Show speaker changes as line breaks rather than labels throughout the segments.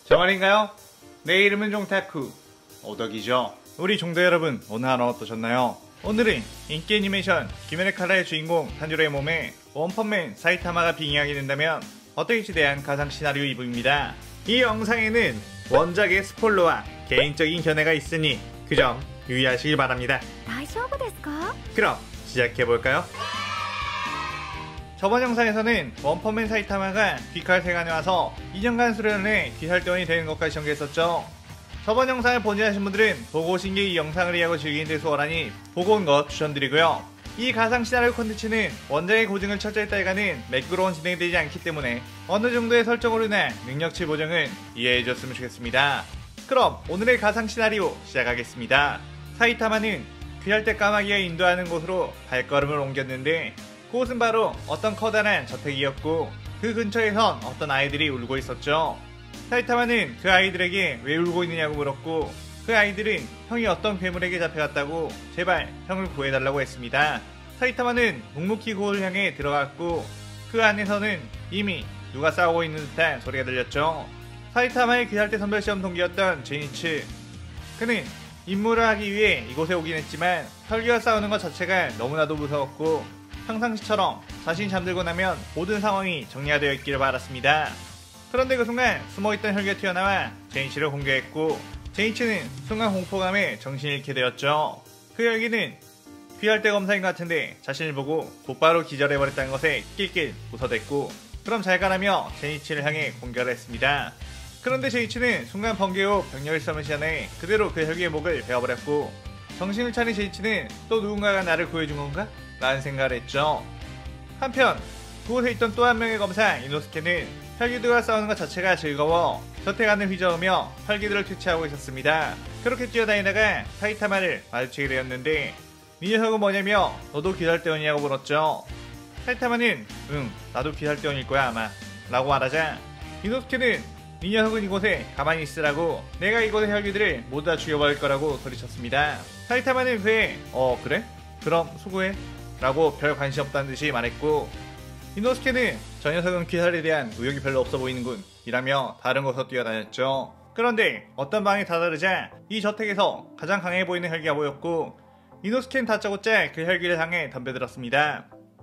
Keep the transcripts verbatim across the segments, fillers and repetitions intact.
저 말인가요? 내 이름은 종타쿠 오덕이죠. 우리 종도 여러분, 오늘 하루 어떠셨나요? 오늘은 인기 애니메이션 귀멸의 칼라의 주인공 탄지로의 몸에 원펀맨 사이타마가 빙의하게 된다면 어떨지에 대한 가상 시나리오 이 부입니다. 이 영상에는 원작의 스포일러와 개인적인 견해가 있으니 그 점 유의하시길 바랍니다. 그럼 시작해볼까요? 저번 영상에서는 원펀맨 사이타마가 귀칼 세관에 와서 이 년간 수련에 귀살대원이 되는 것까지 전개했었죠. 저번 영상을 보지 않으신 분들은 보고 오신 게 이 영상을 이해하고 즐기는 데 수월하니 보고 온 것 추천드리고요. 이 가상 시나리오 콘텐츠는 원작의 고증을 철저히 따라가는 매끄러운 진행이 되지 않기 때문에 어느 정도의 설정으로 인한 능력치 보정은 이해해줬으면 좋겠습니다. 그럼 오늘의 가상 시나리오 시작하겠습니다. 사이타마는 귀살대 까마귀가 인도하는 곳으로 발걸음을 옮겼는데 그곳은 바로 어떤 커다란 저택이었고 그 근처에선 어떤 아이들이 울고 있었죠. 사이타마는 그 아이들에게 왜 울고 있느냐고 물었고 그 아이들은 형이 어떤 괴물에게 잡혀갔다고 제발 형을 구해달라고 했습니다. 사이타마는 묵묵히 그곳을 향해 들어갔고 그 안에서는 이미 누가 싸우고 있는 듯한 소리가 들렸죠. 사이타마의 귀살대 선별시험 동기였던 제니츠, 그는 임무를 하기 위해 이곳에 오긴 했지만 혈기와 싸우는 것 자체가 너무나도 무서웠고 평상시처럼 자신이 잠들고 나면 모든 상황이 정리가 되어 있기를 바랐습니다. 그런데 그 순간 숨어있던 혈기가 튀어나와 제니치를 공격했고 제니치는 순간 공포감에 정신을 잃게 되었죠. 그 혈기는 귀살대 검사인 것 같은데 자신을 보고 곧바로 기절해버렸다는 것에 낄낄 웃어댔고 그럼 잘 가라며 제니치를 향해 공격을 했습니다. 그런데 제니치는 순간 번개 후 병력을 써는 시간에 그대로 그 혈기의 목을 베어버렸고 정신을 차린 제니치는 또 누군가가 나를 구해준 건가? 라는 생각을 했죠. 한편 그곳에 있던 또 한 명의 검사 이노스케는 혈기들과 싸우는 것 자체가 즐거워 저택 안을 휘저으며 혈기들을 퇴치하고 있었습니다. 그렇게 뛰어다니다가 사이타마를 마주치게 되었는데 네 녀석은 뭐냐며 너도 귀살대원이냐고 물었죠. 사이타마는 응 나도 귀살대원일 거야 아마 라고 말하자 이노스케는 네 녀석은 이곳에 가만히 있으라고 내가 이곳의 혈기들을 모두 다 죽여버릴 거라고 소리쳤습니다. 사이타마는 그에 어 그래? 그럼 수고해 라고 별 관심 없다는 듯이 말했고 이노스케는 저 녀석은 귀살에 대한 의욕이 별로 없어 보이는군 이라며 다른 곳으로 뛰어다녔죠. 그런데 어떤 방에 다다르자 이 저택에서 가장 강해 보이는 혈기가 보였고 이노스케는 다짜고짜 그 혈기를 향해 덤벼들었습니다.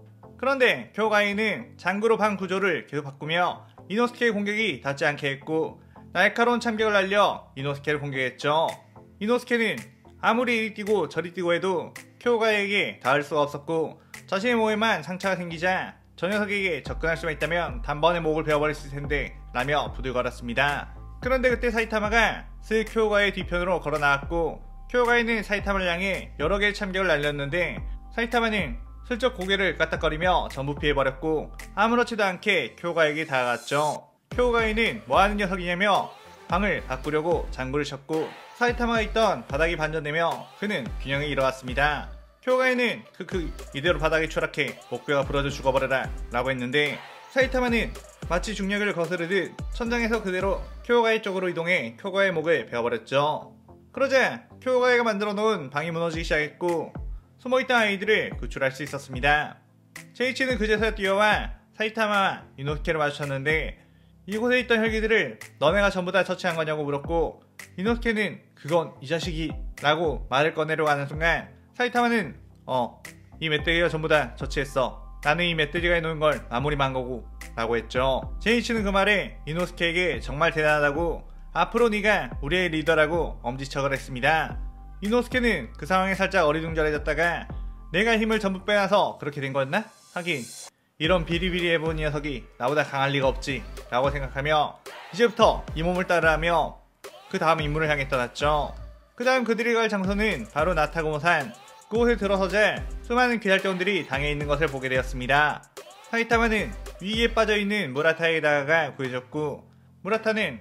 그런데 교가이는 장구로 방 구조를 계속 바꾸며 이노스케의 공격이 닿지 않게 했고 날카로운 참격을 날려 이노스케를 공격했죠. 이노스케는 아무리 이리 뛰고 저리 뛰고 해도 쿄가이에게 닿을 수가 없었고 자신의 몸에만 상처가 생기자 저 녀석에게 접근할 수만 있다면 단번에 목을 베어버릴 수 있을 텐데 라며 부들거렸습니다. 그런데 그때 사이타마가 슥 쿄가이의 뒤편으로 걸어 나왔고 쿄가이는 사이타마를 향해 여러 개의 참격을 날렸는데 사이타마는 슬쩍 고개를 까딱거리며 전부 피해버렸고 아무렇지도 않게 쿄가이에게 다가갔죠. 쿄가이는 뭐하는 녀석이냐며 방을 바꾸려고 장구를 쳤고 사이타마가 있던 바닥이 반전되며 그는 균형을 잃어갔습니다. 쿄가이는 크크 이대로 바닥에 추락해 목뼈가 부러져 죽어버려라 라고 했는데 사이타마는 마치 중력을 거스르듯 천장에서 그대로 쿄가이 쪽으로 이동해 쿄가이의 목을 베어버렸죠. 그러자 쿄가이가 만들어 놓은 방이 무너지기 시작했고 숨어있던 아이들을 구출할 수 있었습니다. 제이치는 그제서야 뛰어와 사이타마와 이노스케를 마주쳤는데 이곳에 있던 혈기들을 너네가 전부 다 처치한 거냐고 물었고 이노스케는 그건 이 자식이 라고 말을 꺼내려고 하는 순간 사이타마는 어 이 멧돼지가 전부 다 처치했어. 나는 이 멧돼지가 해놓은 걸 마무리만 한 거고 라고 했죠. 제이치는 그 말에 이노스케에게 정말 대단하다고 앞으로 네가 우리의 리더라고 엄지척을 했습니다. 이노스케는 그 상황에 살짝 어리둥절해졌다가 내가 힘을 전부 빼놔서 그렇게 된 거였나? 하긴 이런 비리비리해본 녀석이 나보다 강할 리가 없지 라고 생각하며 이제부터 이 몸을 따르하며 그 다음 임무를 향해 떠났죠. 그 다음 그들이 갈 장소는 바로 나타고모산. 그곳에 들어서자 수많은 귀살대원들이 당해 있는 것을 보게 되었습니다. 사이타마는 위기에 빠져있는 무라타에게 다가가 구해줬고 무라타는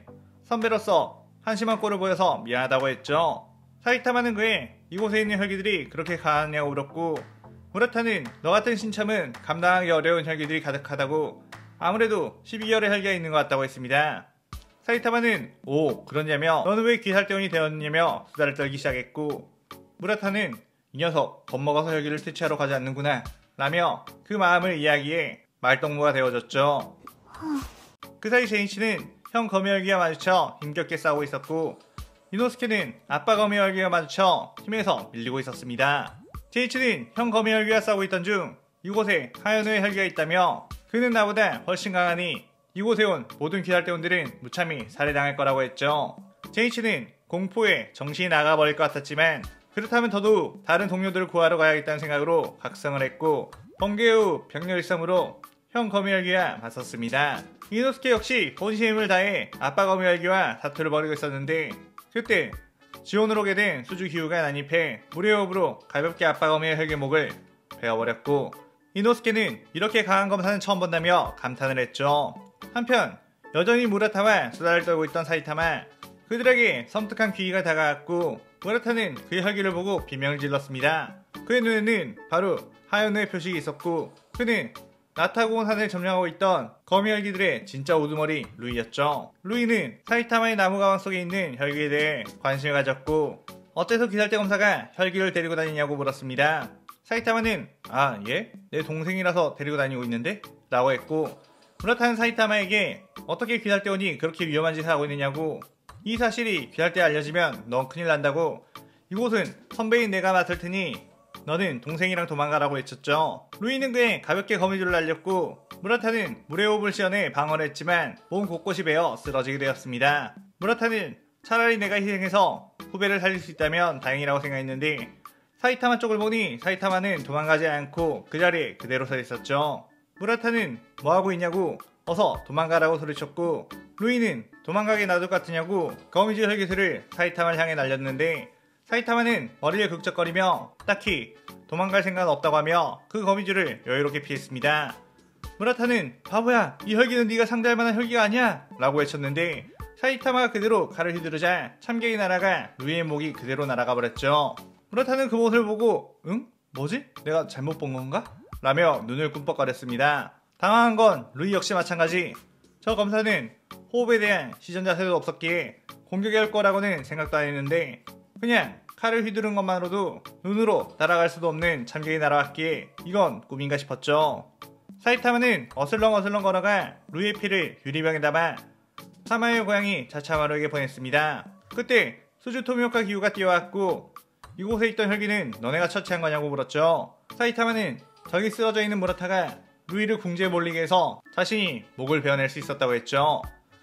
선배로서 한심한 꼴을 보여서 미안하다고 했죠. 사이타마는 그에 이곳에 있는 혈기들이 그렇게 강하냐고 물었고 무라타는 너 같은 신참은 감당하기 어려운 혈기들이 가득하다고 아무래도 십이 개월의 혈기가 있는 것 같다고 했습니다. 사이타마는 오 그러냐며 너는 왜 귀살대원이 되었냐며 수다를 떨기 시작했고 무라타는 이 녀석 겁먹어서 혈기를 퇴치하러 가지 않는구나 라며 그 마음을 이야기해 말동무가 되어줬죠. 그 사이 제니치는 형 거미열기와 마주쳐 힘겹게 싸우고 있었고, 이노스케는 아빠 거미열기와 마주쳐 힘에서 밀리고 있었습니다. 제이치는 형 거미열기와 싸우고 있던 중 이곳에 하연우의 혈기가 있다며 그는 나보다 훨씬 강하니 이곳에 온 모든 귀할대원들은 무참히 살해당할 거라고 했죠. 제이치는 공포에 정신이 나가버릴 것 같았지만 그렇다면 더더욱 다른 동료들을 구하러 가야겠다는 생각으로 각성을 했고, 번개 후 병력 일성으로 형 거미열기와 맞섰습니다. 이노스케 역시 본신의 힘을 다해 아빠 거미열기와 다투를 벌이고 있었는데, 그때 지원으로 오게 된 수주 기우가 난입해 무례호흡으로 가볍게 아빠 거미열기의 목을 베어버렸고, 이노스케는 이렇게 강한 검사는 처음 본다며 감탄을 했죠. 한편 여전히 무라타와 수다를 떨고 있던 사이타마, 그들에게 섬뜩한 기회가 다가왔고 무라타는 그의 혈기를 보고 비명을 질렀습니다. 그의 눈에는 바로 하연우의 표식이 있었고 그는 나타고 온 산을 점령하고 있던 거미 혈기들의 진짜 우두머리 루이였죠. 루이는 사이타마의 나무 가방 속에 있는 혈기에 대해 관심을 가졌고 어째서 귀살대 검사가 혈기를 데리고 다니냐고 물었습니다. 사이타마는 아 예? 내 동생이라서 데리고 다니고 있는데? 라고 했고, 무라타는 사이타마에게 어떻게 귀살대원이 그렇게 위험한 짓을 하고 있느냐고, 이 사실이 귀살대에 알려지면 넌 큰일 난다고, 이곳은 선배인 내가 맡을 테니 너는 동생이랑 도망가라고 외쳤죠. 루이는 그에 가볍게 거미줄을 날렸고 무라타는 무례호흡을 시연해 방어를 했지만 몸 곳곳이 베어 쓰러지게 되었습니다. 무라타는 차라리 내가 희생해서 후배를 살릴 수 있다면 다행이라고 생각했는데 사이타마 쪽을 보니 사이타마는 도망가지 않고 그 자리에 그대로 서 있었죠. 무라타는 뭐하고 있냐고 어서 도망가라고 소리쳤고, 루이는 도망가게 놔둘 것 같으냐고 거미줄 혈기술을 사이타마를 향해 날렸는데 사이타마는 머리를 극적거리며 딱히 도망갈 생각은 없다고 하며 그 거미줄을 여유롭게 피했습니다. 무라타는 바보야, 이 혈기는 네가 상대할 만한 혈기가 아니야 라고 외쳤는데 사이타마가 그대로 칼을 휘두르자 참견이 날아가 루이의 목이 그대로 날아가 버렸죠. 무라타는 그 모습을 보고 응? 뭐지? 내가 잘못 본 건가? 라며 눈을 꿈뻑거렸습니다. 당황한 건 루이 역시 마찬가지. 저 검사는 호흡에 대한 시전 자세도 없었기에 공격이 올 거라고는 생각도 안 했는데 그냥 칼을 휘두른 것만으로도 눈으로 따라갈 수도 없는 참견이 날아왔기에 이건 꿈인가 싶었죠. 사이타마는 어슬렁어슬렁 걸어가 루이의 피를 유리병에 담아 타마의 고향이 자차마루에게 보냈습니다. 그때 수주 토미오카 기우가 뛰어왔고 이곳에 있던 혈기는 너네가 처치한 거냐고 물었죠. 사이타마는 저기 쓰러져 있는 무라타가 루이를 궁지에 몰리게 해서 자신이 목을 베어낼 수 있었다고 했죠.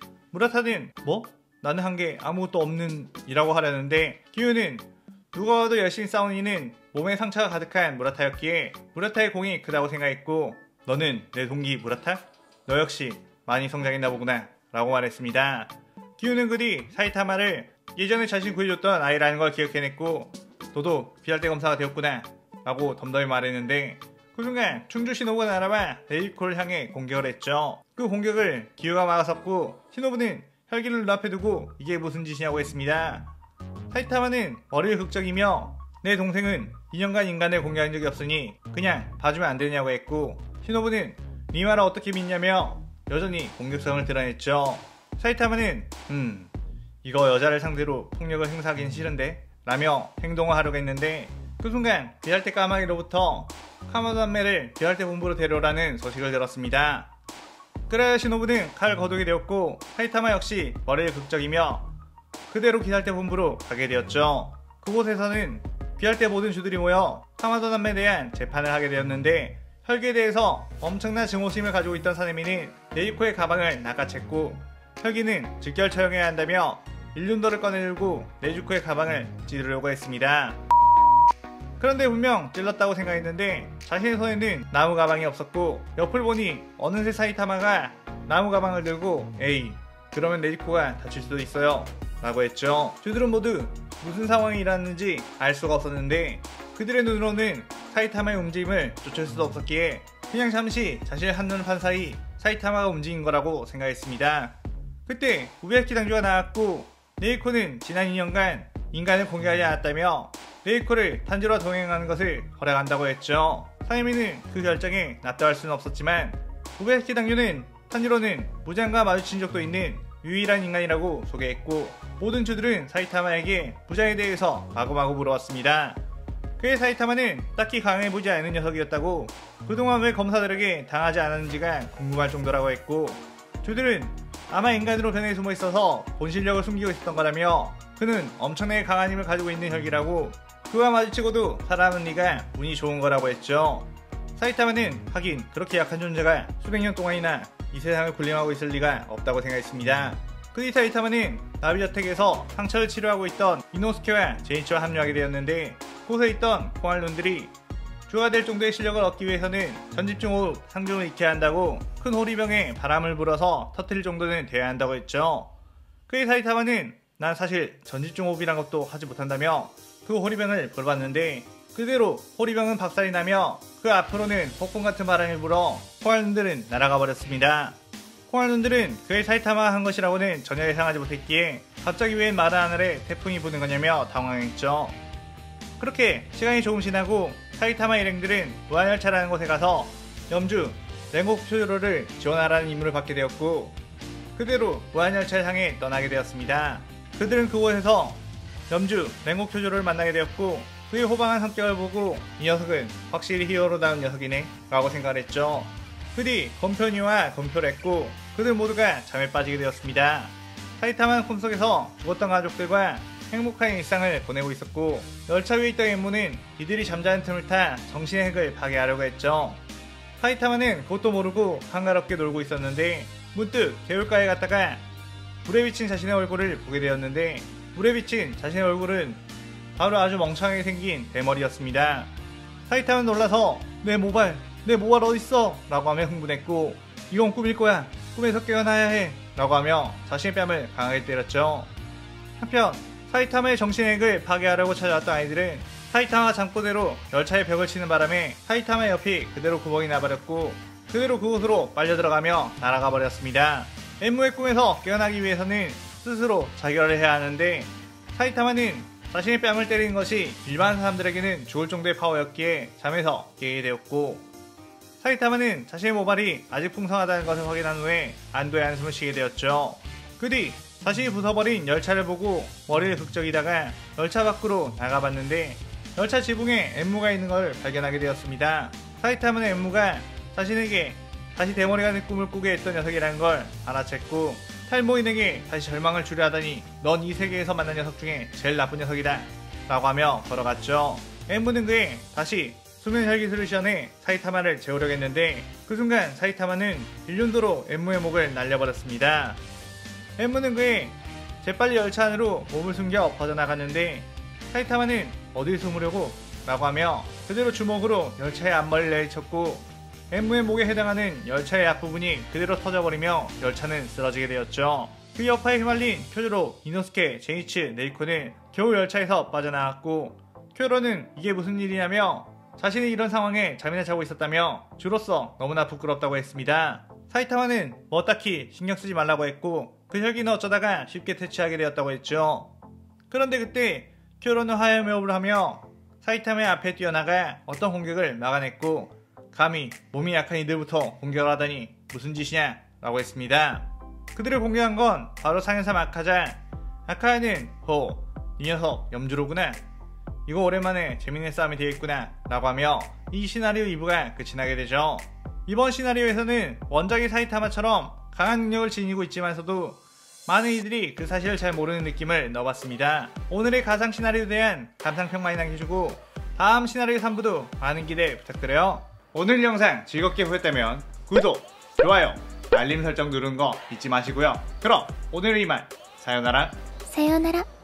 무라타는 뭐? 나는 한 게 아무것도 없는 이라고 하려는데 기우는 누가 와도 열심히 싸운 이는 몸에 상처가 가득한 무라타였기에 무라타의 공이 크다고 생각했고 너는 내 동기 무라타? 너 역시 많이 성장했나 보구나 라고 말했습니다. 기우는 그뒤 사이타마를 예전에 자신이 구해줬던 아이라는 걸 기억해냈고 너도 귀할대 검사가 되었구나 라고 덤덤히 말했는데 그 순간 충주 시노부가 날아와 네이코를 향해 공격을 했죠. 그 공격을 기우가 막아섰고 시노부는 혈기를 눈앞에 두고 이게 무슨 짓이냐고 했습니다. 사이타마는 머리를 극적이며 내 동생은 이 년간 인간을 공격한 적이 없으니 그냥 봐주면 안 되냐고 했고 시노부는 네 말을 어떻게 믿냐며 여전히 공격성을 드러냈죠. 사이타마는 음 이거 여자를 상대로 폭력을 행사하긴 싫은데 라며 행동을 하려고 했는데 그 순간 귀할대 까마귀로부터 카마도한매를 귀할대 본부로 데려오라는 소식을 들었습니다. 그래야 시노부는 칼을 거두게 되었고 사이타마 역시 머리를 극적이며 그대로 귀할대 본부로 가게 되었죠. 그곳에서는 귀할대 모든 주들이 모여 카마도한매에 대한 재판을 하게 되었는데 혈기에 대해서 엄청난 증오심을 가지고 있던 사내미는 네이코의 가방을 낚아챘고 혈기는 즉결 처형해야 한다며 일륜도를 꺼내들고 네주코의 가방을 찌르려고 했습니다. 그런데 분명 찔렀다고 생각했는데 자신의 손에는 나무 가방이 없었고 옆을 보니 어느새 사이타마가 나무 가방을 들고 에이 그러면 네지코가 다칠 수도 있어요 라고 했죠. 주들은 모두 무슨 상황이 일어났는지 알 수가 없었는데 그들의 눈으로는 사이타마의 움직임을 쫓을 수도 없었기에 그냥 잠시 자신의 한눈을 판 사이 사이타마가 움직인 거라고 생각했습니다. 그때 우베야키 당주가 나왔고 네이코는 지난 이 년간 인간을 공격하지 않았다며 네이코를 탄지로와 동행하는 것을 허락한다고 했죠. 사이미는 그 결정에 납득할 수는 없었지만 우베야키 당주는 탄지로는 무장과 마주친 적도 있는 유일한 인간이라고 소개했고 모든 주들은 사이타마에게 무장에 대해서 마구마구 물어왔습니다. 그의 사이타마는 딱히 강해 보이지 않는 녀석이었다고 그동안 왜 검사들에게 당하지 않았는지가 궁금할 정도라고 했고 주들은 아마 인간으로 변해 숨어 있어서 본 실력을 숨기고 있었던 거라며 그는 엄청나게 강한 힘을 가지고 있는 혈기라고 그와 마주치고도 살아남은 리가 운이 좋은 거라고 했죠. 사이타마는 하긴 그렇게 약한 존재가 수백 년 동안이나 이 세상을 군림하고 있을 리가 없다고 생각했습니다. 그 뒤 사이타마는 나비저택에서 상처를 치료하고 있던 이노스케와 제니치와 합류하게 되었는데 곳에 있던 포알론들이 주가 될 정도의 실력을 얻기 위해서는 전집중 호흡 상중을 익혀야 한다고 큰 호리병에 바람을 불어서 터뜨릴 정도는 돼야 한다고 했죠. 그의 사이타마는 난 사실 전집중 호흡이란 것도 하지 못한다며 그 호리병을 불어봤는데 그대로 호리병은 박살이 나며 그 앞으로는 폭풍 같은 바람이 불어 포알론들은 날아가 버렸습니다. 포알론들은 그의 사이타마가 한 것이라고는 전혀 예상하지 못했기에 갑자기 웬 마른 하늘에 태풍이 부는 거냐며 당황했죠. 그렇게 시간이 조금 지나고 사이타마 일행들은 무한열차라는 곳에 가서 염주 랭곡 표조로를 지원하라는 임무를 받게 되었고 그대로 무한열차를 향해 떠나게 되었습니다. 그들은 그곳에서 염주 랭곡 표조로를 만나게 되었고 그의 호방한 성격을 보고 이 녀석은 확실히 히어로다운 녀석이네 라고 생각을 했죠. 그 뒤 건표니와 건표를 했고 그들 모두가 잠에 빠지게 되었습니다. 사이타마는 꿈속에서 죽었던 가족들과 행복한 일상을 보내고 있었고 열차 위에 있던 엠무는 이들이 잠자는 틈을 타 정신의 핵을 파괴하려고 했죠. 사이타마는 그것도 모르고 한가롭게 놀고 있었는데 문득 개울가에 갔다가 물에 비친 자신의 얼굴을 보게 되었는데 물에 비친 자신의 얼굴은 바로 아주 멍청하게 생긴 대머리였습니다. 사이타마는 놀라서 내 모발, 내 모발 어딨어? 라고 하며 흥분했고 이건 꿈일 거야. 꿈에서 깨어나야 해. 라고 하며 자신의 뺨을 강하게 때렸죠. 한편 사이타마의 정신핵을 파괴하려고 찾아왔던 아이들은 사이타마 잠꼬대로 열차의 벽을 치는 바람에 사이타마 옆이 그대로 구멍이 나버렸고 그대로 그곳으로 빨려 들어가며 날아가 버렸습니다. 엠무의 꿈에서 깨어나기 위해서는 스스로 자결을 해야 하는데 사이타마는 자신의 뺨을 때리는 것이 일반 사람들에게는 죽을 정도의 파워였기에 잠에서 깨게 되었고 사이타마는 자신의 모발이 아직 풍성하다는 것을 확인한 후에 안도의 한숨을 쉬게 되었죠. 그 뒤 자신이 부숴버린 열차를 보고 머리를 극적이다가 열차 밖으로 나가봤는데 열차 지붕에 엠무가 있는 걸 발견하게 되었습니다. 사이타마는 엠무가 자신에게 다시 대머리가 된 꿈을 꾸게 했던 녀석이라는 걸 알아챘고 탈모인에게 다시 절망을 주려 하다니 넌 이 세계에서 만난 녀석 중에 제일 나쁜 녀석이다 라고 하며 걸어갔죠. 엠무는 그에 다시 수면 혈기술을 시연해 사이타마를 재우려고 했는데 그 순간 사이타마는 일륜도로 엠무의 목을 날려버렸습니다. 엠무는 그의 재빨리 열차 안으로 몸을 숨겨 퍼져나갔는데 사이타마는 어딜 숨으려고? 라고 하며 그대로 주먹으로 열차의 앞머리를 내리쳤고 엠무의 목에 해당하는 열차의 앞부분이 그대로 터져버리며 열차는 쓰러지게 되었죠. 그 여파에 휘말린 쿄조로, 이노스케, 제니츠, 네이코는 겨우 열차에서 빠져나왔고 쿄로는 이게 무슨 일이냐며 자신이 이런 상황에 잠이나 자고 있었다며 주로서 너무나 부끄럽다고 했습니다. 사이타마는 뭐 딱히 신경 쓰지 말라고 했고 그 혈기는 어쩌다가 쉽게 퇴치하게 되었다고 했죠. 그런데 그때 쿄로는 화염호흡을 하며 사이타마의 앞에 뛰어나가 어떤 공격을 막아냈고 감히 몸이 약한 이들부터 공격을 하다니 무슨 짓이냐 라고 했습니다. 그들을 공격한 건 바로 상현삼 아카자. 아카야는 호, 이 녀석 염주로구나. 이거 오랜만에 재밌는 싸움이 되겠구나 라고 하며 이 시나리오 이 부가 끝이 나게 되죠. 이번 시나리오에서는 원작의 사이타마처럼 강한 능력을 지니고 있지만서도 많은 이들이 그 사실을 잘 모르는 느낌을 넣어봤습니다. 오늘의 가상 시나리오에 대한 감상평 많이 남겨주고 다음 시나리오 삼 부도 많은 기대 부탁드려요. 오늘 영상 즐겁게 보셨다면 구독, 좋아요, 알림 설정 누르는 거 잊지 마시고요. 그럼 오늘은 이만 사요나라
사요나라.